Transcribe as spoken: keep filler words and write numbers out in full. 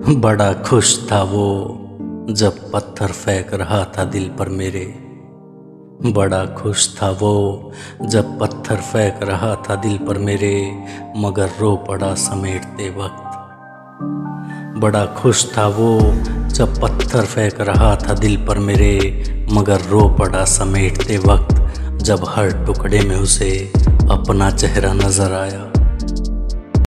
बड़ा खुश था वो जब पत्थर फेंक रहा था दिल पर मेरे। बड़ा खुश था वो जब पत्थर फेंक रहा था दिल पर मेरे, मगर रो पड़ा समेटते वक्त। बड़ा खुश था वो जब पत्थर फेंक रहा था दिल पर मेरे, मगर रो पड़ा समेटते वक्त। जब हर टुकड़े में उसे अपना चेहरा नजर आया।